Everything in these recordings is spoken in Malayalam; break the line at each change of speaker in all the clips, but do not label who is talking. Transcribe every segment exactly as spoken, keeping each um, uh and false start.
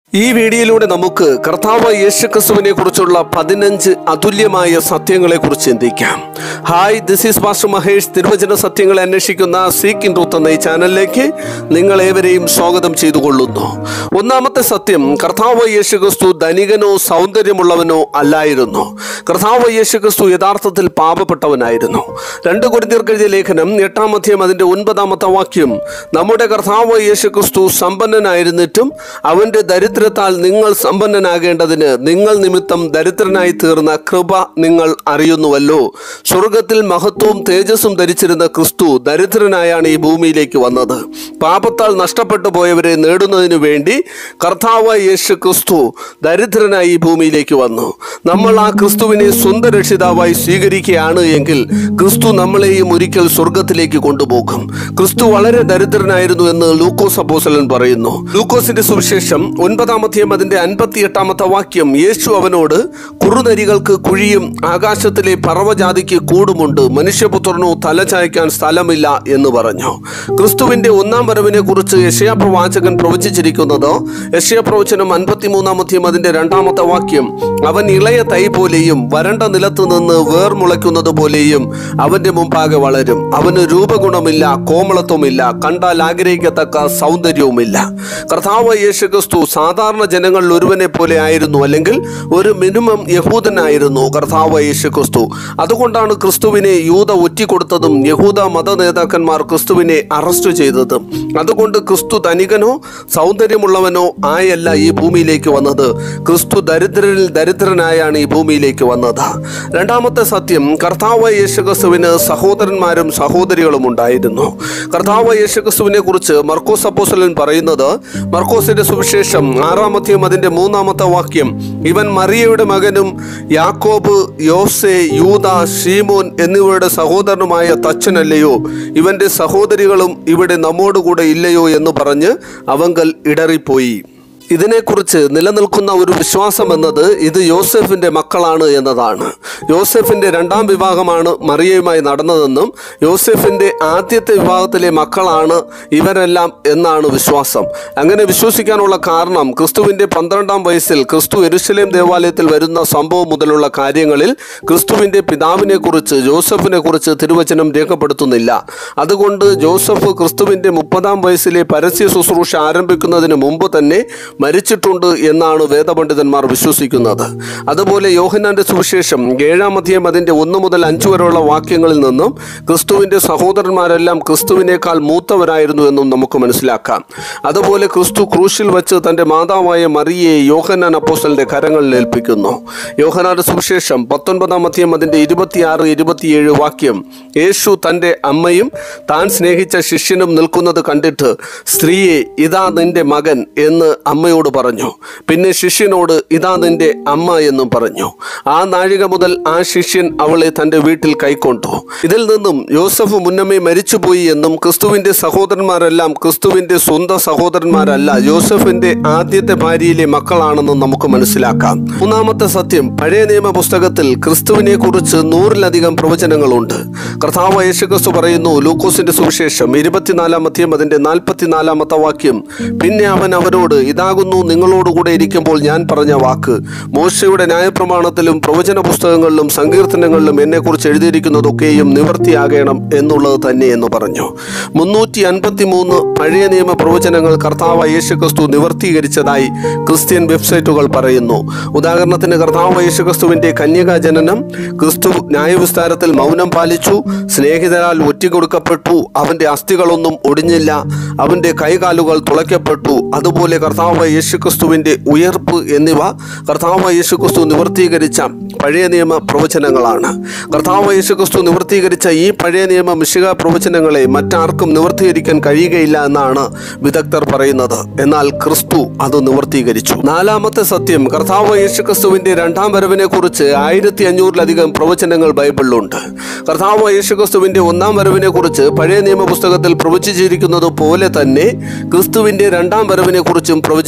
ഈ വീഡിയോയിലൂടെ നമുക്ക് കർത്താവ് യേശുക്രിസ്തുവിനെ കുറിച്ചുള്ള പതിനഞ്ച് അതുല്യമായ സത്യങ്ങളെ കുറിച്ച് ചിന്തിക്കാം. Hi, this is pastor Mahesh. തിരുവചന സത്യങ്ങളെ അന്വേഷിക്കുന്ന സീക്ക് ഇൻ ട്രൂത്ത് എന്ന ഈ ചാനലിലേക്ക് നിങ്ങൾ ഏവരെയും സ്വാഗതം ചെയ്തുകൊള്ളുന്നു. ഒന്നാമത്തെ സത്യം, കർത്താവ് യേശുക്രിസ്തു ധനികനോ സൗന്ദര്യമുള്ളവനോ അല്ലായിരുന്നു. കർത്താവ് യേശുക്രിസ്തു യഥാർത്ഥത്തിൽ പാപപ്പെട്ടവനായിരുന്നു. രണ്ട് കൊരിന്ത്യർക്ക് എഴുതിയ ലേഖനം എട്ടാം അധ്യായം അതിന്റെ ഒൻപതാമത്തെ വാക്യം, നമ്മുടെ കർത്താവ് യേശുക്രിസ്തു സമ്പന്നനായിരുന്നിട്ടും അവന്റെ ദരിദ്ര ാൽ നിങ്ങൾ സമ്പന്നനാകേണ്ടതിന് നിങ്ങൾ നിമിത്തം ദരിദ്രനായി തീർന്ന കൃപ നിങ്ങൾ അറിയുന്നുവല്ലോ. സ്വർഗത്തിൽ മഹത്വവും തേജസ്സും ധരിച്ചിരുന്ന ക്രിസ്തു ദരിദ്രനായാണ് ഈ ഭൂമിയിലേക്ക് വന്നത്. പാപത്താൽ നഷ്ടപ്പെട്ടു പോയവരെ നേടുന്നതിനു വേണ്ടി കർത്താവ് യേശു ക്രിസ്തു ദരിദ്രനായി ഈ ഭൂമിയിലേക്ക് വന്നു. നമ്മൾ ആ ക്രിസ്തുവിനെ സ്വന്തം രക്ഷിതാവായി സ്വീകരിക്കുകയാണ് എങ്കിൽ ക്രിസ്തു നമ്മളെയും ഒരിക്കൽ സ്വർഗത്തിലേക്ക് കൊണ്ടുപോകും. ക്രിസ്തു വളരെ ദരിദ്രനായിരുന്നു എന്ന് ലൂക്കോസ് അപ്പോസ്തലൻ പറയുന്നു. ലൂക്കോസിന്റെ സുവിശേഷം ഒൻപതാമത്തെ അതിന്റെ അൻപത്തി എട്ടാമത്തെ വാക്യം, യേശു അവനോട്, കുറുനരികൾക്ക് കുഴിയും ആകാശത്തിലെ പറവജാതിക്ക് കൂടുമുണ്ട്, മനുഷ്യപുത്രനോ തലചായ്ക്കാൻ സ്ഥലമില്ല എന്ന് പറഞ്ഞു. ക്രിസ്തുവിന്റെ ഒന്നാം വരവിനെ കുറിച്ച് യെശയ്യാ പ്രവാചകൻ പ്രവചിച്ചിരിക്കുന്നത് യെശയ്യാ പ്രവചനം അൻപത്തിമൂന്നാം അധ്യായം അതിന്റെ രണ്ടാമത്തെ വാക്യം, അവൻ ഇളയ തൈ പോലെയും വരണ്ട നിലത്തു നിന്ന് വേർ മുളയ്ക്കുന്നത് പോലെയും അവന്റെ മുമ്പാകെ വളരും. അവന് രൂപഗുണമില്ല, കോമളത്വമില്ല, കണ്ടാൽ ആഗ്രഹിക്കത്തക്ക സൗന്ദര്യവുമില്ല. കർത്താവ് യേശുക്രിസ്തു സാധാരണ ജനങ്ങളിൽ ഒരുവനെ പോലെ ആയിരുന്നു, അല്ലെങ്കിൽ ഒരു മിനിമം യഹൂദനായിരുന്നു കർത്താവ് യേശുക്രിസ്തു. അതുകൊണ്ടാണ് ക്രിസ്തുവിനെ യൂദ ഒറ്റിക്കൊടുത്തതും യഹൂദ മത നേതാക്കന്മാർ ക്രിസ്തുവിനെ അറസ്റ്റ് ചെയ്തതും. അതുകൊണ്ട് ക്രിസ്തു ധനികനോ സൗന്ദര്യമുള്ളവനോ ആയല്ല ഈ ഭൂമിയിലേക്ക് വന്നത്. ക്രിസ്തു ദരിദ്രരിൽ ദരിദ്രനായാണ് ഈ ഭൂമിയിലേക്ക് വന്നത്. രണ്ടാമത്തെ സത്യം, കർത്താവ് യേശുക്രിസ്തുവിന് സഹോദരന്മാരും സഹോദരികളും ഉണ്ടായിരുന്നു. കർത്താവ് യേശുക്രിസ്തുവിനെ കുറിച്ച് മർക്കോസ് അപ്പോസ്തലൻ പറയുന്നത്, മർക്കോസിന്റെ സുവിശേഷം ആറാം അധ്യായം അതിന്റെ മൂന്നാമത്തെ വാക്യം, ഇവൻ മറിയയുടെ മകനും യാക്കോബ്, യോസെ, യൂദ, ശീമോൻ എന്നിവരുടെ സഹോദരനുമായ തച്ചനല്ലയോ? ഇവന്റെ സഹോദരികളും ഇവിടെ നമ്മോടുകൂടെ ഇല്ലയോ എന്ന് പറഞ്ഞ് അവങ്കൽ ഇടറിപ്പോയി. ഇതിനെക്കുറിച്ച് നിലനിൽക്കുന്ന ഒരു വിശ്വാസം എന്നത് ഇത് യോസെഫിന്റെ മക്കളാണ് എന്നതാണ്. യോസെഫിന്റെ രണ്ടാം വിവാഹമാണ് മറിയയുമായി നടന്നതെന്നും യോസെഫിന്റെ ആദ്യത്തെ വിവാഹത്തിലെ മക്കളാണ് ഇവരെല്ലാം എന്നാണ് വിശ്വാസം. അങ്ങനെ വിശ്വസിക്കാനുള്ള കാരണം, ക്രിസ്തുവിന്റെ പന്ത്രണ്ടാം വയസ്സിൽ ക്രിസ്തു യെരുശലേം ദേവാലയത്തിൽ വരുന്ന സംഭവം മുതലുള്ള കാര്യങ്ങളിൽ ക്രിസ്തുവിന്റെ പിതാവിനെ കുറിച്ച് ജോസഫിനെ കുറിച്ച് തിരുവചനം രേഖപ്പെടുത്തുന്നില്ല. അതുകൊണ്ട് ജോസഫ് ക്രിസ്തുവിന്റെ മുപ്പതാം വയസ്സിലെ പരസ്യ ശുശ്രൂഷ ആരംഭിക്കുന്നതിന് മുമ്പ് തന്നെ മരിച്ചിട്ടുണ്ട് എന്നാണ് വേദപണ്ഡിതന്മാർ വിശ്വസിക്കുന്നത്. അതുപോലെ യോഹന്നാന്റെ സുവിശേഷം ഏഴാം അധ്യായം അതിന്റെ ഒന്ന് മുതൽ അഞ്ചു വരെയുള്ള വാക്യങ്ങളിൽ നിന്നും ക്രിസ്തുവിന്റെ സഹോദരന്മാരെല്ലാം ക്രിസ്തുവിനേക്കാൾ മൂത്തവരായിരുന്നു എന്നും നമുക്ക് മനസ്സിലാക്കാം. അതുപോലെ ക്രിസ്തു ക്രൂശിൽ വെച്ച് തന്റെ മാതാവായ മറിയയെ യോഹന്നാൻ അപ്പോസ്തലന്റെ കരങ്ങളിൽ ഏൽപ്പിക്കുന്നു. യോഹന്നാന്റെ സുവിശേഷം പത്തൊൻപതാം അധ്യായം അതിന്റെ ഇരുപത്തിയാറ് ഇരുപത്തിയേഴ് വാക്യം, യേശു തന്റെ അമ്മയും താൻ സ്നേഹിച്ച ശിഷ്യനും നിൽക്കുന്നത് കണ്ടിട്ട്, സ്ത്രീയെ, ഇതാ നിന്റെ മകൻ എന്ന് അമ്മ ോട് പറഞ്ഞു. പിന്നെ ശിഷ്യനോട്, ഇതാ നിന്റെ അമ്മ എന്നും പറഞ്ഞു. ആ നാഴിക മുതൽ ആ ശിഷ്യൻ അവളെ തന്റെ വീട്ടിൽ കൈക്കൊണ്ടു. ഇതിൽ നിന്നും യോസഫ് മുന്നമേ മരിച്ചുപോയി എന്നും ക്രിസ്തുവിന്റെ സഹോദരന്മാരെല്ലാം ക്രിസ്തുവിന്റെ സ്വന്തം സഹോദരന്മാരല്ല, യോസഫിന്റെ ആദ്യത്തെ ഭാര്യയിലെ മക്കളാണെന്നും നമുക്ക് മനസ്സിലാക്കാം. മൂന്നാമത്തെ സത്യം, പഴയ നിയമ പുസ്തകത്തിൽ ക്രിസ്തുവിനെ കുറിച്ച് നൂറിലധികം പ്രവചനങ്ങളുണ്ട്. കർത്താവ് യേശുക്രിസ്തു പറയുന്നു, ലൂക്കോസിന്റെ സുവിശേഷം ഇരുപത്തിനാലാം അധ്യായം അതിന്റെ നാൽപ്പത്തിനാലാമത്തെ വാക്യം, പിന്നെ അവൻ അവരോട്, ഇതാകുന്നു നിങ്ങളോടുകൂടെ ഇരിക്കുമ്പോൾ ഞാൻ പറഞ്ഞ വാക്ക്. മോശയുടെ ന്യായപ്രമാണത്തിലും പ്രവചന പുസ്തകങ്ങളിലും സങ്കീർത്തനങ്ങളിലും എന്നെക്കുറിച്ച് എഴുതിയിരിക്കുന്നതൊക്കെയും നിവൃത്തിയാകണം എന്നുള്ളത് തന്നെ എന്ന് പറഞ്ഞു. മുന്നൂറ്റി അൻപത്തി മൂന്ന് പഴയ നിയമ പ്രവചനങ്ങൾ കർത്താവ് യേശുക്രിസ്തു നിവർത്തീകരിച്ചതായി ക്രിസ്ത്യൻ വെബ്സൈറ്റുകൾ പറയുന്നു. ഉദാഹരണത്തിന്, കർത്താവ് യേശുക്രിസ്തുവിന്റെ കന്യകാ ജനനം, ക്രിസ്തു ന്യായവിസ്താരത്തിൽ മൗനം പാലിച്ചു, സ്നേഹിതരാൽ ഒറ്റിക്കൊടുക്കപ്പെട്ടു, അവന്റെ അസ്ഥികളൊന്നും ഒടിഞ്ഞില്ല, അവന്റെ കൈകാലുകൾ തുളയ്ക്കപ്പെട്ടു, അതുപോലെ കർത്താവ് യേശുക്രിസ്തുവിന്റെ ഉയർപ്പ് എന്നിവ കർത്താവ് യേശുക്രിസ്തു നിവർത്തീകരിച്ച പഴയ നിയമ പ്രവചനങ്ങളാണ്. കർത്താവ് യേശുക്രിസ്തു നിവർത്തീകരിച്ച ഈ പഴയ നിയമ മിശിഹ പ്രവചനങ്ങളെ മറ്റാർക്കും നിവർത്തീകരിക്കാൻ കഴിയുകയില്ല എന്നാണ് വിദഗ്ധർ പറയുന്നത്. എന്നാൽ ക്രിസ്തു അത് നിവർത്തീകരിച്ചു. നാലാമത്തെ സത്യം, കർത്താവ് യേശുക്രിസ്തുവിന്റെ രണ്ടാം വരവിനെ കുറിച്ച് ആയിരത്തി അഞ്ഞൂറിലധികം പ്രവചനങ്ങൾ ബൈബിളിലുണ്ട്. കർത്താവ് യേശുക്രിസ്തുവിന്റെ ഒന്നാം വരവിനെ കുറിച്ച് പഴയ നിയമ പുസ്തകത്തിൽ പ്രവചിച്ചിരിക്കുന്നത് പോലെ തന്നെ ക്രിസ്തുവിന്റെ രണ്ടാം വരവിനെ കുറിച്ചും പ്രവചിച്ചു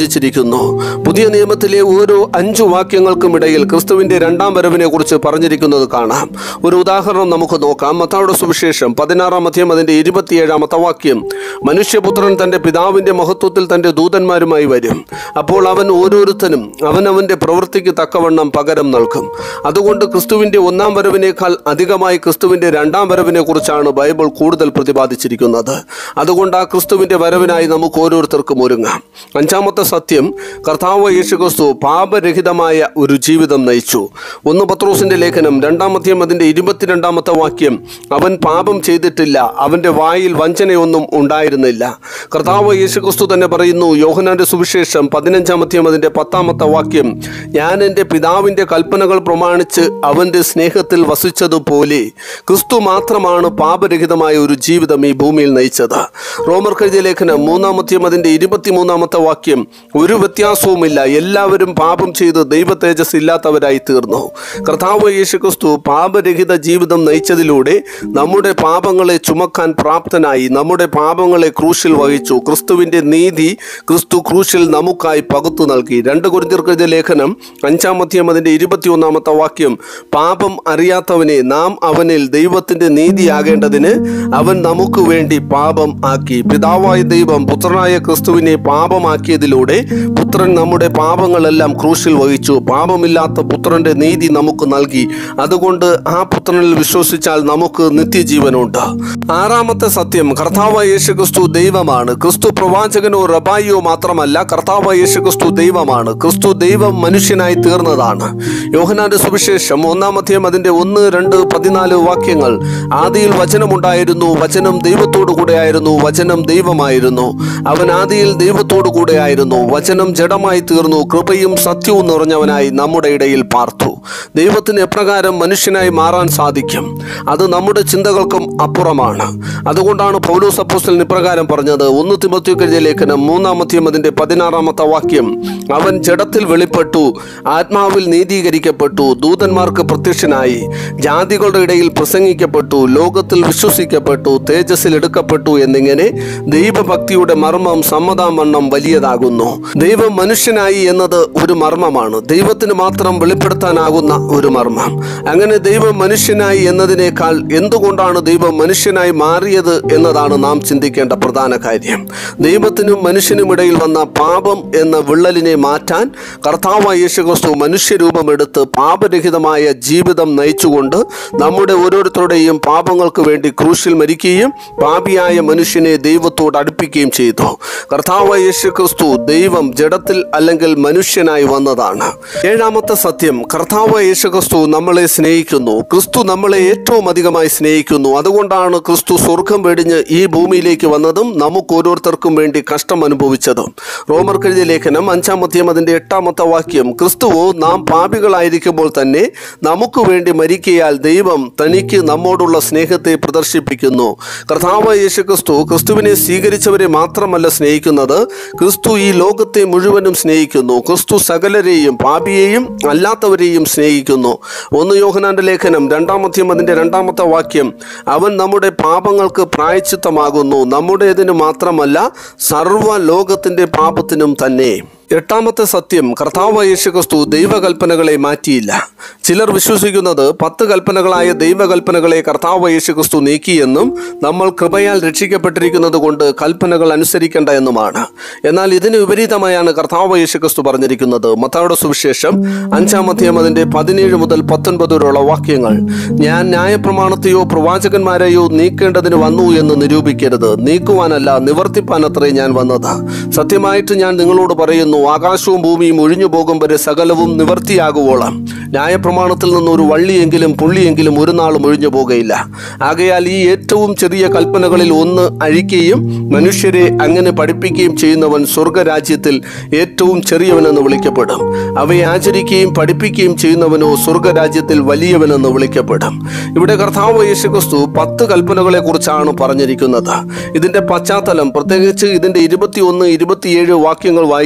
പ്രതിപാദിച്ചിരിക്കുന്നു. പുതിയ നിയമത്തിലെ ഓരോ അഞ്ചു വാക്യങ്ങൾക്കും ഇടയിൽ ക്രിസ്തുവിന്റെ രണ്ടാം വരവിനെ കുറിച്ച് പറഞ്ഞിരിക്കുന്നത് കാണാം. ഒരു ഉദാഹരണം നമുക്ക് നോക്കാം. മത്തായിയുടെ സുവിശേഷം പതിനാറാം അധ്യായം അതിന്റെ ഇരുപത്തിയേഴാമത്തെ വാക്യം, മനുഷ്യപുത്രൻ തന്റെ പിതാവിന്റെ മഹത്വത്തിൽ തന്റെ ദൂതന്മാരുമായി വരും. അപ്പോൾ അവൻ ഓരോരുത്തനും അവനവന്റെ പ്രവൃത്തിക്ക് തക്കവണ്ണം പകരം നൽകും. അതുകൊണ്ട് ക്രിസ്തുവിന്റെ ഒന്നാം വരവിനേക്കാൾ അധികമായി ക്രിസ്തുവിന്റെ രണ്ടാം വരവിനെ കുറിച്ചാണ് ബൈബിൾ കൂടുതൽ പ്രതിപാദിച്ചിരിക്കുന്നത്. അതുകൊണ്ട് ആ ക്രിസ്തുവിന്റെ വരവിനായി നമുക്ക് ഓരോരുത്തർക്കും ഒരുങ്ങാം. അഞ്ചാമത്തെ സത്യം, കർത്താവ് യേശുക്രിസ്തു പാപരഹിതമായ ഒരു ജീവിതം നയിച്ചു. ഒന്ന് പത്രോസിന്റെ ലേഖനം രണ്ടാം അധ്യായം അതിന്റെ ഇരുപത്തിരണ്ടാമത്തെ വാക്യം, അവൻ പാപം ചെയ്തിട്ടില്ല, അവന്റെ വായിൽ വഞ്ചനയൊന്നും ഉണ്ടായിരുന്നില്ല. കർത്താവ് യേശുക്രിസ്തു തന്നെ പറയുന്നു, യോഹന്നാന്റെ സുവിശേഷം പതിനഞ്ചാം അധ്യായം അതിന്റെ പത്താമത്തെ വാക്യം, ഞാൻ എൻ്റെ പിതാവിന്റെ കൽപ്പനകൾ പ്രമാണിച്ച് അവന്റെ സ്നേഹത്തിൽ വസിച്ചതുപോലെ ക്രിസ്തു മാത്രമാണ് പാപരഹിതമായ ഒരു ജീവിതം ഈ ഭൂമിയിൽ നയിച്ചത്. റോമർക്കെഴുതിയ ലേഖനം മൂന്നാം അധ്യായം അതിന്റെ ഇരുപത്തിമൂന്നാമത്തെ വാക്യം, ഒരു വ്യത്യാസവുമില്ല, എല്ലാവരും പാപം ചെയ്ത് ദൈവ തേജസ് ഇല്ലാത്തവരായി തീർന്നു. കർത്താവ് യേശുക്രിസ്തു പാപരഹിത ജീവിതം നയിച്ചതിലൂടെ നമ്മുടെ പാപങ്ങളെ ചുമക്കാൻ പ്രാപ്തനായി, നമ്മുടെ പാപങ്ങളെ ക്രൂശിൽ വഹിച്ചു. ക്രിസ്തുവിന്റെ നീതി ക്രിസ്തു ക്രൂശിൽ നമുക്കായി പകുത്തു നൽകി. രണ്ട് കൊരിന്ത്യർക്കെഴുതിയ ലേഖനം അഞ്ചാം അധ്യായം അതിന്റെ ഇരുപത്തിയൊന്നാമത്തെ വാക്യം, പാപം അറിയാത്തവനെ നാം അവനിൽ ദൈവത്തിന്റെ നീതിയാകേണ്ടതിന് അവൻ നമുക്ക് വേണ്ടി പാപം ആക്കി. പിതാവായ ദൈവം പുത്രനായ ക്രിസ്തുവിനെ പാപമാക്കിയതിലൂടെ പുത്രൻ നമ്മുടെ പാപങ്ങളെല്ലാം ക്രൂശിൽ വഹിച്ചു. പാപമില്ലാത്ത പുത്രന്റെ നീതി നമുക്ക് നൽകി. അതുകൊണ്ട് ആ പുത്രനിൽ വിശ്വസിച്ചാൽ നമുക്ക് നിത്യജീവനുണ്ട്. ആറാമത്തെ സത്യം, കർത്താവായ യേശുക്രിസ്തു ദൈവമാണ്. ക്രിസ്തു പ്രവാചകനോ റബായിയോ മാത്രമല്ല, കർത്താവായ യേശുക്രിസ്തു ദൈവമാണ്. ക്രിസ്തു ദൈവം മനുഷ്യനായി തീർന്നതാണ്. യോഹന്നാന്റെ സുവിശേഷം ഒന്നാം അധ്യായം അതിന്റെ ഒന്ന് രണ്ട് പതിനാല് വാക്യങ്ങൾ, ആദിയിൽ വചനമുണ്ടായിരുന്നു, വചനം ദൈവത്തോടു കൂടെ ആയിരുന്നു, വചനം ദൈവമായിരുന്നു, അവൻ ആദിയിൽ ദൈവത്തോടു കൂടെ ആയിരുന്നു, വചനം ജഡമായി തീർന്നു, കൃപയും സത്യവും നിറഞ്ഞവനായി നമ്മുടെ ഇടയിൽ പാർത്തു. ദൈവത്തിന് എപ്രകാരം മനുഷ്യനായി മാറാൻ സാധിക്കും? അത് നമ്മുടെ ചിന്തകൾക്കും അപ്പുറമാണ്. അതുകൊണ്ടാണ് പൗലോസ് അപ്പോസ്തലൻ ഇപ്രകാരം പറഞ്ഞത്, ഒന്ന് തിമോഥെയോസ് എഴുതിയ ലേഖനം മൂന്നാം അധ്യായം അതിന്റെ പതിനാറാമത്തെ വാക്യം, അവൻ ജഡത്തിൽ വെളിപ്പെട്ടു, ആത്മാവിൽ നീതീകരിക്കപ്പെട്ടു, ദൂതന്മാർക്ക് പ്രത്യക്ഷനായി, ജാതികളുടെ ഇടയിൽ പ്രസംഗിക്കപ്പെട്ടു, ലോകത്തിൽ വിശ്വസിക്കപ്പെട്ടു, തേജസ്സിൽ എടുക്കപ്പെട്ടു എന്നിങ്ങനെ ദൈവഭക്തിയുടെ മർമ്മം സമ്മതാമണ്ണം വലിയതാകുന്നു. ദൈവം മനുഷ്യനായി എന്നത് ഒരു മർമ്മമാണ്, ദൈവത്തിന് മാത്രം വെളിപ്പെടുത്താനാകുന്ന ഒരു മർമ്മം. അങ്ങനെ ദൈവം മനുഷ്യനായി എന്നതിനേക്കാൾ എന്തുകൊണ്ടാണ് ദൈവം മനുഷ്യനായി മാറിയത് എന്നതാണ് നാം ചിന്തിക്കേണ്ട പ്രധാന കാര്യം. ദൈവത്തിനും മനുഷ്യനും ഇടയിൽ വന്ന പാപം എന്ന വിള്ളലിനെ മാറ്റാൻ കർത്താവായ യേശുക്രിസ്തു മനുഷ്യരൂപമെടുത്ത് പാപരഹിതമായ ജീവിതം നയിച്ചുകൊണ്ട് നമ്മുടെ ഓരോരുത്തരുടെയും പാപങ്ങൾക്ക് വേണ്ടി ക്രൂശിൽ മരിക്കുകയും പാപിയായ മനുഷ്യനെ ദൈവത്തോട് അടുപ്പിക്കുകയും ചെയ്തു. കർത്താവായ യേശുക്രിസ്തു ദൈവം ജഡത്തിൽ അല്ലെങ്കിൽ മനുഷ്യനായി വന്നതാണ്. ഏഴാമത്തെ സത്യം, കർത്താവായ യേശുക്രിസ്തു നമ്മളെ സ്നേഹിക്കുന്നു. ക്രിസ്തു നമ്മളെ ഏറ്റവും അധികമായി സ്നേഹിക്കുന്നു. അതുകൊണ്ടാണ് ക്രിസ്തു സ്വർഗം വെടിഞ്ഞ് ഈ ഭൂമിയിലേക്ക് വന്നതും നമുക്ക് ഓരോരുത്തർക്കും വേണ്ടി കഷ്ടം അനുഭവിച്ചതും. റോമർക്കെഴുതിയ ലേഖനം അഞ്ചാം അധ്യായം അതിന്റെ എട്ടാമത്തെ വാക്യം, ക്രിസ്തുവോ നാം പാപികളായിരിക്കുമ്പോൾ തന്നെ നമുക്ക് വേണ്ടി മരിക്കയാൽ ദൈവം തനിക്ക് നമ്മോടുള്ള സ്നേഹത്തെ പ്രദർശിപ്പിക്കുന്നു. കർത്താവായ യേശുക്രിസ്തു ക്രിസ്തുവിനെ സ്വീകരിച്ചവരെ മാത്രമല്ല സ്നേഹിക്കുന്നത്, ക്രിസ്തു ഈ ലോകത്തെ മുഴുവനും സ്നേഹിക്കുന്നു. ക്രിസ്തു സകലരെയും പാപിയെയും അല്ലാത്തവരെയും സ്നേഹിക്കുന്നു. ഒന്ന് യോഹന്നാന്റെ ലേഖനം രണ്ടാം അധ്യായം അതിന്റെ രണ്ടാമത്തെ വാക്യം, അവൻ നമ്മുടെ പാപങ്ങൾക്ക് പ്രായശ്ചിത്തമാകുന്നു, നമ്മുടേതിന് മാത്രമല്ല സർവ്വ ലോകത്തിന്റെ പാപത്തിനും തന്നെ. എട്ടാമത്തെ സത്യം, കർത്താവായ യേശുക്രിസ്തു ദൈവകൽപ്പനകളെ മാറ്റിയില്ല. ചിലർ വിശ്വസിക്കുന്നത് പത്ത് കൽപ്പനകളായ ദൈവകൽപ്പനകളെ കർത്താവായ യേശുക്രിസ്തു നീക്കിയെന്നും നമ്മൾ കൃപയാൽ രക്ഷിക്കപ്പെട്ടിരിക്കുന്നത് കൊണ്ട് കൽപ്പനകൾ അനുസരിക്കേണ്ട എന്നുമാണ്. എന്നാൽ ഇതിന് വിപരീതമായാണ് കർത്താവായ യേശുക്രിസ്തു പറഞ്ഞിരിക്കുന്നത്. മത്തായിയുടെ സുവിശേഷം അഞ്ചാം അധ്യായം അതിന്റെ പതിനേഴ് മുതൽ പത്തൊൻപത് വരെയുള്ള വാക്യങ്ങൾ, ഞാൻ ന്യായപ്രമാണത്തെയോ പ്രവാചകന്മാരെയോ നീക്കേണ്ടതിന് വന്നു എന്ന് നിരൂപിക്കരുത്, നീക്കുവാനല്ല നിവർത്തിപ്പാനത്രേ ഞാൻ വന്നത്. സത്യമായിട്ട് ഞാൻ നിങ്ങളോട് പറയുന്നു, ആകാശവും ഭൂമിയും ഒഴിഞ്ഞു പോകും വരെ സകലവും നിവർത്തിയാകുവോളം ന്യായപ്രമാണത്തിൽ നിന്നൊരു വള്ളിയെങ്കിലും പുള്ളിയെങ്കിലും ഒരു നാളും ഒഴിഞ്ഞു പോകുകയില്ല. ആകയാൽ ഈ ഏറ്റവും ചെറിയ കൽപ്പനകളിൽ ഒന്ന് അഴിക്കുകയും മനുഷ്യരെ അങ്ങനെ പഠിപ്പിക്കുകയും ചെയ്യുന്നവൻ സ്വർഗരാജ്യത്തിൽ ഏറ്റവും ചെറിയവനെന്ന് വിളിക്കപ്പെടും. അവയെ ആചരിക്കുകയും പഠിപ്പിക്കുകയും ചെയ്യുന്നവനോ സ്വർഗരാജ്യത്തിൽ വലിയവനെന്ന് വിളിക്കപ്പെടും. ഇവിടെ കർത്താവ് യേശുക്രിസ്തു പത്ത് കൽപ്പനകളെ കുറിച്ചാണ് പറഞ്ഞിരിക്കുന്നത്. ഇതിന്റെ പശ്ചാത്തലം, പ്രത്യേകിച്ച് ഇതിന്റെ ഇരുപത്തിയൊന്ന് ഇരുപത്തിയേഴ് വാക്യങ്ങൾ വായിക്കുമ്പോൾ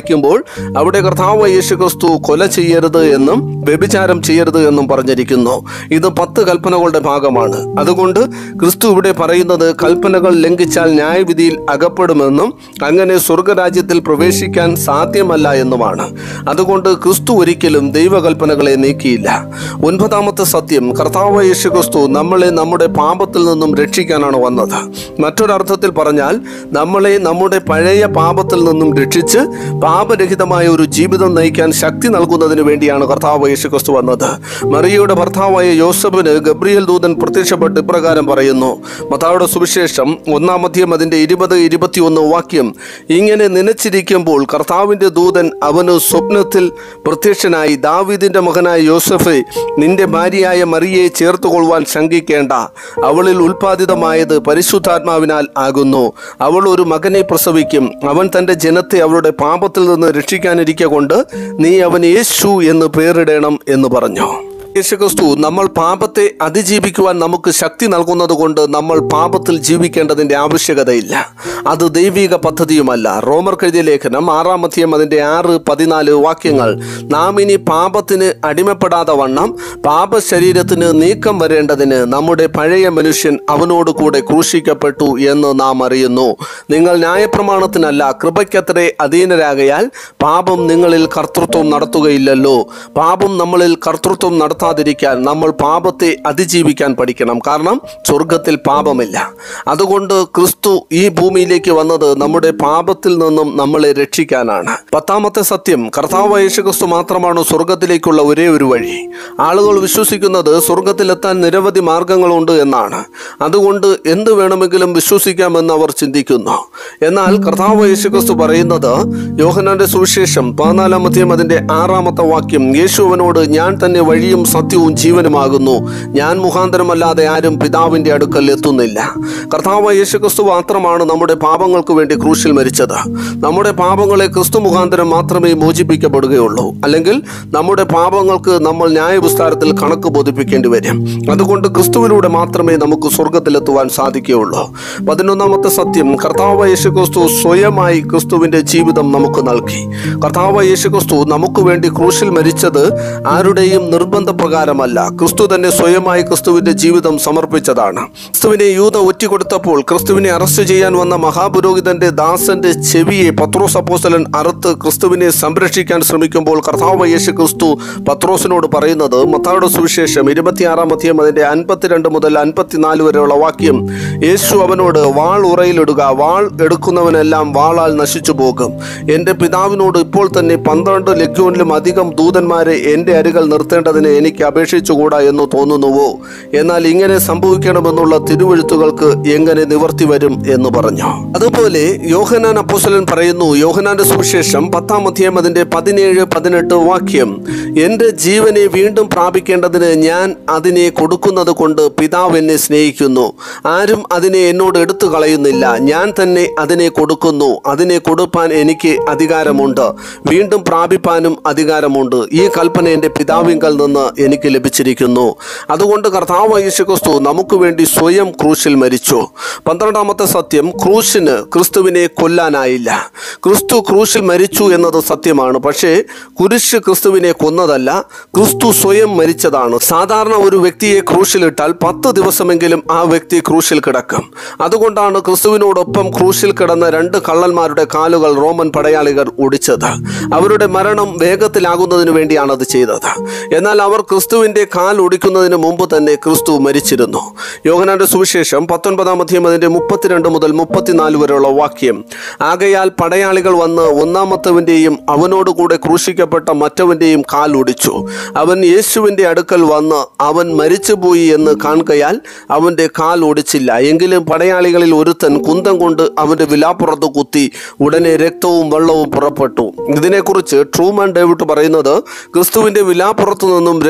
അവിടെ കർത്താവ് യേശു ക്രിസ്തു കൊല ചെയ്യരുത് എന്നും വ്യഭിചാരം ചെയ്യരുത് എന്നും പറഞ്ഞിരിക്കുന്നു. ഇത് പത്ത് കൽപ്പനകളുടെ ഭാഗമാണ്. അതുകൊണ്ട് ക്രിസ്തു ഇവിടെ പറയുന്നത് കൽപ്പനകൾ ലംഘിച്ചാൽ ന്യായവിധിയിൽ അകപ്പെടുമെന്നും അങ്ങനെ സ്വർഗരാജ്യത്തിൽ പ്രവേശിക്കാൻ സാധ്യമല്ല എന്നുമാണ്. അതുകൊണ്ട് ക്രിസ്തു ഒരിക്കലും ദൈവകൽപ്പനകളെ നീക്കിയില്ല. ഒൻപതാമത്തെ സത്യം, കർത്താവ് യേശു ക്രിസ്തു നമ്മളെ നമ്മുടെ പാപത്തിൽ നിന്നും രക്ഷിക്കാനാണ് വന്നത്. മറ്റൊരർത്ഥത്തിൽ പറഞ്ഞാൽ നമ്മളെ നമ്മുടെ പഴയ പാപത്തിൽ നിന്നും രക്ഷിച്ച് പാപരഹിതമായ ഒരു ജീവിതം നയിക്കാൻ ശക്തി നൽകുന്നതിന് വേണ്ടിയാണ് കർത്താവ് യേശു ക്രിസ്തു വന്നത്. മറിയയുടെ ഭർത്താവായ യോസഫിന് ഗബ്രിയേൽ ദൂതൻ പ്രത്യക്ഷപ്പെട്ട് ഇപ്രകാരം പറയുന്നു. മത്തായിയുടെ സുവിശേഷം ഒന്നാം അധ്യായം അതിന്റെ ഇരുപത് ഇരുപത്തിയൊന്ന് വാക്യം, ഇങ്ങനെ നനച്ചിരിക്കുമ്പോൾ കർത്താവിന്റെ ദൂതൻ അവന് സ്വപ്നത്തിൽ പ്രത്യക്ഷനായി, ദാവീദിന്റെ മകനായ യോസഫേ, നിന്റെ ഭാര്യയായ മറിയയെ ചേർത്തുകൊള്ളുവാൻ ശങ്കിക്കേണ്ട. അവളിൽ ഉൽപ്പാദിതമായത് പരിശുദ്ധാത്മാവിനാൽ ആകുന്നു. അവൾ ഒരു മകനെ പ്രസവിക്കും. അവൻ തന്റെ ജനത്തെ അവരുടെ പാപത്തിൽ നിന്ന് രക്ഷിക്കാനിരിക്കെ കൊണ്ട് നീ അവന് യേശു എന്ന് പേരിടണം എന്ന് പറഞ്ഞു. യേശുക്രിസ്തു നമ്മൾ പാപത്തെ അതിജീവിക്കുവാൻ നമുക്ക് ശക്തി നൽകുന്നത് കൊണ്ട് നമ്മൾ പാപത്തിൽ ജീവിക്കേണ്ടതിൻ്റെ ആവശ്യകതയില്ല. അത് ദൈവിക പദ്ധതിയുമല്ല. റോമർ എഴുതിയ ലേഖനം ആറാം അധ്യായം അതിൻ്റെ ആറ് പതിനാല് വാക്യങ്ങൾ, നാം ഇനി പാപത്തിന് അടിമപ്പെടാതെ വണ്ണം പാപ ശരീരത്തിന് നീക്കം വരേണ്ടതിന് നമ്മുടെ പഴയ മനുഷ്യൻ അവനോട് കൂടെ ക്രൂശിക്കപ്പെട്ടു എന്ന് നാം അറിയുന്നു. നിങ്ങൾ ന്യായപ്രമാണത്തിനല്ല കൃപയ്ക്കത്രേ അധീനരാകയാൽ പാപം നിങ്ങളിൽ കർത്തൃത്വം നടത്തുകയില്ലല്ലോ. പാപം നമ്മളിൽ കർത്തൃത്വം നടത്താൻ ാതിരിക്കാൻ നമ്മൾ പാപത്തെ അതിജീവിക്കാൻ പഠിക്കണം. കാരണം സ്വർഗത്തിൽ പാപമില്ല. അതുകൊണ്ട് ക്രിസ്തു ഈ ഭൂമിയിലേക്ക് വന്നത് നമ്മുടെ പാപത്തിൽ നിന്നും നമ്മളെ രക്ഷിക്കാനാണ്. പത്താമത്തെ സത്യം, കർത്താവ് യേശു ക്രിസ്തു മാത്രമാണ് സ്വർഗത്തിലേക്കുള്ള ഒരേ ഒരു വഴി. ആളുകൾ വിശ്വസിക്കുന്നത് സ്വർഗത്തിലെത്താൻ നിരവധി മാർഗങ്ങളുണ്ട് എന്നാണ്. അതുകൊണ്ട് എന്ത് വേണമെങ്കിലും വിശ്വസിക്കാമെന്ന് അവർ ചിന്തിക്കുന്നു. എന്നാൽ കർത്താവ് യേശു ക്രിസ്തു പറയുന്നത്, യോഹന്നാന്റെ സുവിശേഷം പതിനാലാം അധ്യായം അതിന്റെ ആറാമത്തെ വാക്യം, യേശു അവനോട്, ഞാൻ തന്നെ വഴിയും സത്യവും ജീവനുമാകുന്നു. ഞാൻ മുഖാന്തരമല്ലാതെ ആരും പിതാവിന്റെ അടുക്കൽ എത്തുന്നില്ല. കർത്താവ് യേശു ക്രിസ്തു മാത്രമാണ് നമ്മുടെ പാപങ്ങൾക്ക് വേണ്ടി ക്രൂശിൽ മരിച്ചത്. നമ്മുടെ പാപങ്ങളെ ക്രിസ്തു മുഖാന്തരം മാത്രമേ മോചിപ്പിക്കപ്പെടുകയുള്ളൂ. അല്ലെങ്കിൽ നമ്മുടെ പാപങ്ങൾക്ക് നമ്മൾ ന്യായവിസ്താരത്തിൽ കണക്ക് ബോധിപ്പിക്കേണ്ടി വരും. അതുകൊണ്ട് ക്രിസ്തുവിലൂടെ മാത്രമേ നമുക്ക് സ്വർഗത്തിലെത്തുവാൻ സാധിക്കുകയുള്ളൂ. പതിനൊന്നാമത്തെ സത്യം, കർത്താവ് യേശു ക്രിസ്തു സ്വയമായി ക്രിസ്തുവിന്റെ ജീവിതം നമുക്ക് നൽകി. കർത്താവ് യേശു ക്രിസ്തു നമുക്ക് വേണ്ടി ക്രൂശിൽ മരിച്ചത് ആരുടെയും നിർബന്ധ പ്രകാരമല്ല. ക്രിസ്തു തന്നെ സ്വയമായി ക്രിസ്തുവിന്റെ ജീവിതം സമർപ്പിച്ചതാണ്. ക്രിസ്തുവിനെ യൂദ ഒറ്റിക്കൊടുത്തപ്പോൾ ക്രിസ്തുവിനെ അറസ്റ്റ് ചെയ്യാൻ വന്ന മഹാപുരോഹിതന്റെ ദാസന്റെ ചെവിയെ പത്രോസ് അപ്പോസ്തലൻ അറുത്ത് ക്രിസ്തുവിനെ സംരക്ഷിക്കാൻ ശ്രമിക്കുമ്പോൾ കർത്താവ് യേശു ക്രിസ്തു പത്രോസിനോട് പറയുന്നത്, മത്തായിയുടെ സുവിശേഷം ഇരുപത്തിയാറാം അധ്യായം അതിന്റെ അൻപത്തിരണ്ട് മുതൽ അൻപത്തിനാല് വരെയുള്ള വാക്യം, യേശു അവനോട്, വാൾ ഉറയിലിടുക, വാൾ എടുക്കുന്നവനെല്ലാം വാളാൽ നശിച്ചു പോകും. എന്റെ പിതാവിനോട് ഇപ്പോൾ തന്നെ പന്ത്രണ്ട് ലഗ്യോനിലും അധികം ദൂതന്മാരെ എന്റെ അരികൾ നിർത്തേണ്ടതിന് എനിക്ക് അപേക്ഷിച്ചുകൂടാ എന്ന് തോന്നുന്നുവോ? എന്നാൽ ഇങ്ങനെ സംഭവിക്കണമെന്നുള്ള തിരുവെഴുത്തുകൾക്ക് എങ്ങനെ നിവർത്തി വരും എന്ന് പറഞ്ഞു. അതുപോലെ യോഹന്നാൻ അപ്പോസ്തലൻ പറയുന്നു, യോഹന്നാന്റെ സുവിശേഷം പത്താം അധ്യായം അതിന്റെ പതിനേഴ് പതിനെട്ട് വാക്യം, എന്റെ ജീവനെ വീണ്ടും പ്രാപിക്കേണ്ടതിന് ഞാൻ അതിനെ കൊടുക്കുന്നത് കൊണ്ട് പിതാവ് എന്നെ സ്നേഹിക്കുന്നു. ആരും അതിനെ എന്നോട് എടുത്തു കളയുന്നില്ല. ഞാൻ തന്നെ അതിനെ കൊടുക്കുന്നു. അതിനെ കൊടുപ്പാൻ എനിക്ക് അധികാരമുണ്ട്, വീണ്ടും പ്രാപിപ്പാനും അധികാരമുണ്ട്. ഈ കൽപ്പന എന്റെ പിതാവിങ്കൽ നിന്ന് എനിക്ക് ലഭിച്ചിരിക്കുന്നു. അതുകൊണ്ട് കർത്താവ് യേശു ക്രിസ്തു നമുക്ക് വേണ്ടി സ്വയം ക്രൂശിൽ മരിച്ചു. പന്ത്രണ്ടാമത്തെ സത്യം, ക്രൂശിന് ക്രിസ്തുവിനെ കൊല്ലാനായില്ല. ക്രിസ്തു ക്രൂശിൽ മരിച്ചു എന്നത് സത്യമാണ്. പക്ഷേ കുരിശ് ക്രിസ്തുവിനെ കൊന്നതല്ല, ക്രിസ്തു സ്വയം മരിച്ചതാണ്. സാധാരണ ഒരു വ്യക്തിയെ ക്രൂശിലിട്ടാൽ പത്ത് ദിവസമെങ്കിലും ആ വ്യക്തി ക്രൂശിൽ കിടക്കും. അതുകൊണ്ടാണ് ക്രിസ്തുവിനോടൊപ്പം ക്രൂശിൽ കിടന്ന രണ്ട് കള്ളന്മാരുടെ കാലുകൾ റോമൻ പടയാളികൾ ഒടിച്ചത്. അവരുടെ മരണം വേഗത്തിലാകുന്നതിന് വേണ്ടിയാണ് അത് ചെയ്തത്. എന്നാൽ അവർ ക്രിസ്തുവിന്റെ കാൽ ഒടിക്കുന്നതിന് മുമ്പ് തന്നെ ക്രിസ്തു മരിച്ചിരുന്നു. യോഹന്നാന്റെ സുവിശേഷം പത്തൊൻപതാം അധ്യായം അതിന്റെ മുപ്പത്തിരണ്ട് മുതൽ മുപ്പത്തിനാല് വരെയുള്ള വാക്യം, ആകയാൽ പടയാളികൾ വന്ന് ഒന്നാമത്തവന്റെയും അവനോടുകൂടെ ക്രൂശിക്കപ്പെട്ട മറ്റവന്റെയും കാൽ ഒടിച്ചു. അവൻ യേശുവിന്റെ അടുക്കൽ വന്ന് അവൻ മരിച്ചുപോയി എന്ന് കാണുകയാൽ അവന്റെ കാൽ ഒടിച്ചില്ല. എങ്കിലും പടയാളികളിൽ ഒരുത്തൻ കുന്തം കൊണ്ട് അവന്റെ വിലാപ്പുറത്ത് കുത്തി. ഉടനെ രക്തവും വെള്ളവും പുറപ്പെട്ടു. ഇതിനെക്കുറിച്ച് ട്രൂമാൻ ഡേവിഡ് പറയുന്നത്, ക്രിസ്തുവിന്റെ വിലാപ്പുറത്തു നിന്നും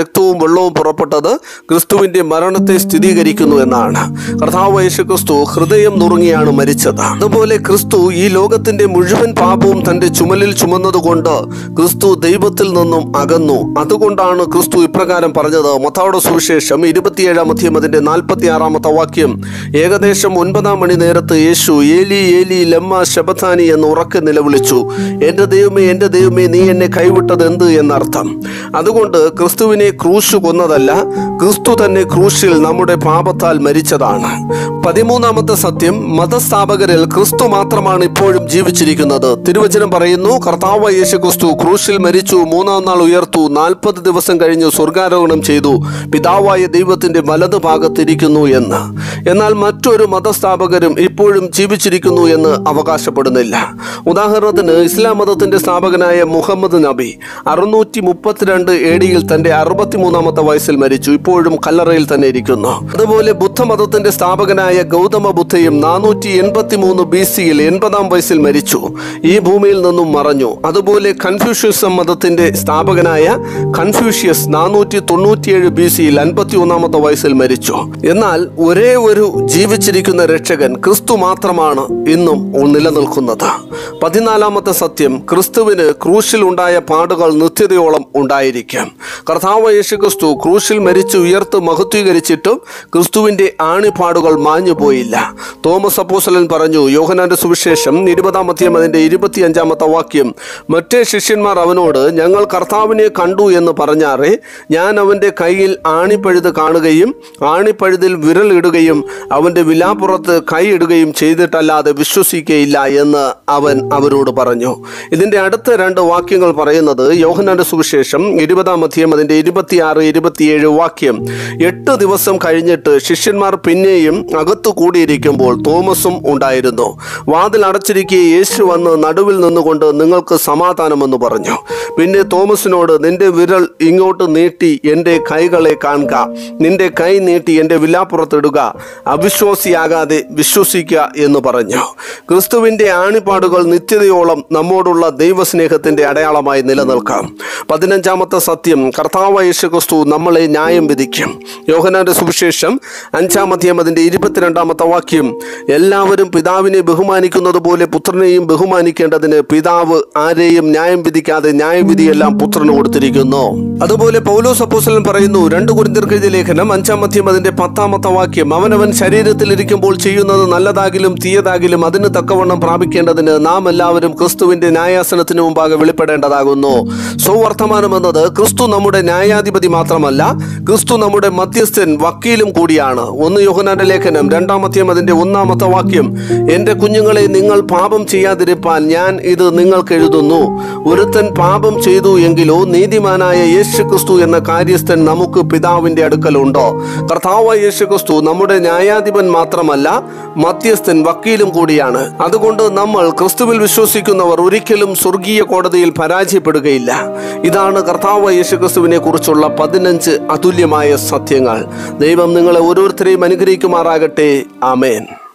രക്തവും വെള്ളവും പുറപ്പെട്ടത് ക്രിസ്തുവിന്റെ മരണത്തെ സ്ഥിരീകരിക്കുന്നു എന്നാണ്. കർത്താവ് യേശു ക്രിസ്തു ഹൃദയം നുറുങ്ങിയാണ് മരിച്ചത്. അതുപോലെ ക്രിസ്തു ഈ ലോകത്തിന്റെ മുഴുവൻ പാപവും തന്റെ ചുമലിൽ ചുമന്നതുകൊണ്ട് ക്രിസ്തു ദൈവത്തിൽ നിന്നും അകന്നു. അതുകൊണ്ടാണ് ക്രിസ്തു ഇപ്രകാരം പറഞ്ഞത്. മത്തായിയുടെ സുവിശേഷം ഇരുപത്തിയേഴാം അധ്യായം അതിന്റെ നാൽപ്പത്തി ആറാമത്തെ വാക്യം, ഏകദേശം ഒൻപതാം മണി നേരത്ത് യേശു ഏലി ഏലി ലമ്മ ശബഥാനി എന്ന് ഉറക്കെ നിലവിളിച്ചു, എന്റെ ദൈവമേ എന്റെ ദൈവമേ നീ എന്നെ കൈവിട്ടത് എന്ത് എന്നർത്ഥം. അതുകൊണ്ട് ക്രിസ്തുവിനെ ക്രൂശ് കൊന്നതല്ല, ക്രിസ്തു തന്നെ ക്രൂശിൽ നമ്മുടെ പാപത്താൽ മരിച്ചതാണ്. പതിമൂന്നാമത്തെ സത്യം, മതസ്ഥാപകരിൽ ക്രിസ്തു മാത്രമാണ് ഇപ്പോഴും ജീവിച്ചിരിക്കുന്നത്. തിരുവചനം പറയുന്നു, കർത്താവ് യേശു ക്രിസ്തു ക്രൂശിൽ മരിച്ചു, മൂന്നാം നാൾ ഉയർത്തു, നാൽപ്പത് ദിവസം കഴിഞ്ഞ് സ്വർഗാരോഹണം ചെയ്തു, പിതാവായ ദൈവത്തിന്റെ വലതു ഭാഗത്തിരിക്കുന്നു എന്ന്. എന്നാൽ മറ്റൊരു മതസ്ഥാപകരും ഇപ്പോഴും ജീവിച്ചിരിക്കുന്നു എന്ന് അവകാശപ്പെടുന്നില്ല. ഉദാഹരണത്തിന് ഇസ്ലാം മതത്തിന്റെ സ്ഥാപകനായ മുഹമ്മദ് നബി അറുന്നൂറ്റി മുപ്പത്തിരണ്ട് എ ഡിയിൽ തന്റെ അറുപത്തിമൂന്നാമത്തെ വയസ്സിൽ മരിച്ചു, ഇപ്പോഴും കല്ലറയിൽ തന്നെ ഇരിക്കുന്നു. അതുപോലെ ബുദ്ധമതത്തിന്റെ സ്ഥാപകനായ ഗൗതമ ബുദ്ധയും നാനൂറ്റി എൺപത്തി മൂന്ന് ബി സിയിൽ എൺപതാം വയസ്സിൽ മരിച്ചു, ഈ ഭൂമിയിൽ നിന്നും മറഞ്ഞു. അതുപോലെ കൺഫ്യൂഷ്യസം മതത്തിന്റെ സ്ഥാപകനായ കൺഫ്യൂഷ്യസ് നാനൂറ്റി തൊണ്ണൂറ്റിയേഴ് ബി സിയിൽ അൻപത്തി ഒന്നാമത്തെ വയസ്സിൽ മരിച്ചു. എന്നാൽ ഒരേ ഒരു ജീവിച്ചിരിക്കുന്ന രക്ഷകൻ ക്രിസ്തു മാത്രമാണ് ഇന്നും നിലനിൽക്കുന്നത്. പതിനാലാമത്തെ സത്യം, ക്രിസ്തുവിന് ക്രൂശിൽ ഉണ്ടായ പാടുകൾ നിത്യതയോളം ഉണ്ടായിരിക്കും. കർത്താവ് യേശു ക്രിസ്തു ക്രൂശിൽ മരിച്ചു ഉയർത്ത് മഹത്വീകരിച്ചിട്ടും ക്രിസ്തുവിന്റെ ആണിപ്പാടുകൾ മാഞ്ഞു പോയില്ല. തോമസ് അപ്പോസ്തലൻ പറഞ്ഞു, യോഹന്നാന്റെ സുവിശേഷം ഇരുപതാം അധ്യായം അതിന്റെ ഇരുപത്തി അഞ്ചാമത്തെ വാക്യം, മറ്റേ ശിഷ്യന്മാർ അവനോട്, ഞങ്ങൾ കർത്താവിനെ കണ്ടു എന്ന് പറഞ്ഞാറേ, ഞാൻ അവന്റെ കയ്യിൽ ആണിപ്പഴുത് കാണുകയും ആണിപ്പഴുതിൽ വിരൽ ഇടുകയും അവന്റെ വിലാപ്പുറത്ത് കൈ ഇടുകയും ചെയ്തിട്ടല്ലാതെ വിശ്വസിക്കുകയില്ല എന്ന് അവൻ അവരോട് പറഞ്ഞു. ഇതിന്റെ അടുത്ത രണ്ട് വാക്യങ്ങൾ പറയുന്നത് യോഹന്നാന്റെ സുവിശേഷം ഇരുപതാം അധ്യായം അതിന്റെ ഇരുപത്തിയാറ് ഇരുപത്തിയേഴ് വാക്യം, എട്ട് ദിവസം കഴിഞ്ഞിട്ട് ശിഷ്യന്മാർ പിന്നെയും അകത്തു കൂടിയിരിക്കുമ്പോൾ തോമസും ഉണ്ടായിരുന്നു. വാതിൽ അടച്ചിരിക്കെ യേശു വന്ന് നടുവിൽ നിന്നുകൊണ്ട് നിങ്ങൾക്ക് സമാധാനമെന്ന് പറഞ്ഞു. പിന്നെ തോമസിനോട്, നിന്റെ വിരൽ ഇങ്ങോട്ട് നീട്ടി എൻ്റെ കൈകളെ കാണുക, നിന്റെ കൈ നീട്ടി എൻ്റെ വിലാപ്പുറത്തിടുക, അവിശ്വാസിയാകാതെ വിശ്വസിക്കുക എന്ന് പറഞ്ഞു. ക്രിസ്തുവിൻ്റെ ആണിപ്പാടുകൾ നിത്യതയോളം നമ്മോടുള്ള ദൈവസ്നേഹത്തിൻ്റെ അടയാളമായി നിലനിൽക്കാം. പതിനഞ്ചാമത്തെ സത്യം, കർത്താവ് യേശു ക്രിസ്തു നമ്മളെ ന്യായം വിധിക്കും. യോഹന്നാന്റെ സുവിശേഷം അഞ്ചാം അധ്യായം അതിൻ്റെ ഇരുപത്തിരണ്ടാമത്തെ വാക്യം, എല്ലാവരും പിതാവിനെ ബഹുമാനിക്കുന്നത് പോലെ പുത്രനെയും ബഹുമാനിക്കേണ്ടതിന് പിതാവ് ആരെയും ന്യായം വിധിക്കാതെ ന്യായവിധിയെല്ലാം പുത്രന് കൊടുത്തിരിക്കുന്നു. അതുപോലെ പൗലോസ് അപ്പോസ്തലൻ പറയുന്നു, രണ്ട് കൊരിന്ത്യർക്ക് എഴുതിയ ലേഖനം അഞ്ചാം അധ്യായം അതിന്റെ പത്താമത്തെ വാക്യം, അവനവൻ ശരീരത്തിൽ ഇരിക്കുമ്പോൾ ചെയ്യുന്നത് നല്ലതാകിലും തീയതാകിലും അതിന് തക്കവണ്ണം പ്രാപിക്കേണ്ടതിന് നാം എല്ലാവരും ക്രിസ്തുവിന്റെ ന്യായാസനത്തിന് മുമ്പാകെ വെളിപ്പെടേണ്ടതാകുന്നു. സ്വവർത്തമാനം എന്നത് ക്രിസ്തു നമ്മുടെ ന്യായാധിപതി മാത്രമല്ല, ക്രിസ്തു നമ്മുടെ മധ്യസ്ഥൻ വക്കീലും കൂടിയാണ്. ഒന്ന് യോഹന്നാന്റെ ലേഖനം രണ്ടാം അധ്യായം അതിന്റെ ഒന്നാമത്തെ വാക്യം, എന്റെ കുഞ്ഞുങ്ങളെ, നിങ്ങൾ പാപം ചെയ്യാതിരിപ്പാൻ ഞാൻ ഇത് നിങ്ങൾക്ക് എഴുതുന്നു. ഒരുത്തൻ പാപം ചെയ്തു എങ്കിലോ നീതിമാനായ യേശു ക്രിസ്തു എന്ന കാര്യസ്ഥൻ നമുക്ക് പിതാവിന്റെ അടുക്കലുണ്ടോ. കർത്താവായ യേശു ക്രിസ്തു നമ്മുടെ ന്യായാധിപൻ മാത്രമല്ല, മധ്യസ്ഥൻ വക്കീലും കൂടിയാണ്. അതുകൊണ്ട് നമ്മൾ ക്രിസ്തുവിൽ വിശ്വസിക്കുന്നവർ ഒരിക്കലും സ്വർഗീയ കോടതിയിൽ പരാജയപ്പെടുകയില്ല. ഇതാണ് കർത്താവായ യേശു ക്രിസ്തുവിനെ കുറിച്ചുള്ള പതിനഞ്ച് അതുല്യമായ സത്യങ്ങൾ. ദൈവം നിങ്ങളെ ഓരോരുത്തരെയും അനുഗ്രഹിക്കുമാറാകട്ടെ. ആമേൻ.